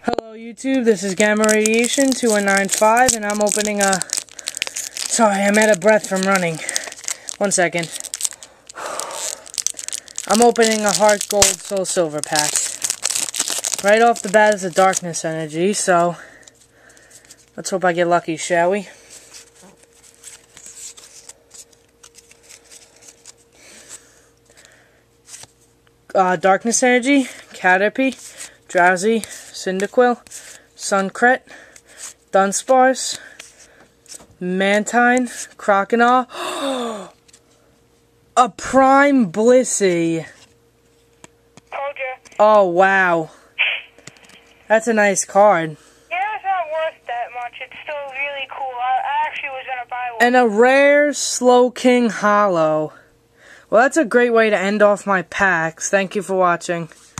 Hello YouTube, this is Gamma Radiation 2195 and I'm opening a... Sorry, I'm out of breath from running. 1 second. I'm opening a Heart Gold Soul Silver pack. Right off the bat is a Darkness Energy, so... Let's hope I get lucky, shall we? Darkness Energy, Caterpie, Drowsy, Cyndaquil, Suncret, Dunsparce, Mantine, Croconaw, a Prime Blissey. Told ya. Oh, wow. That's a nice card. Yeah, it's not worth that much. It's still really cool. I actually was going to buy one. And a rare Slowking Hollow. Well, that's a great way to end off my packs. Thank you for watching.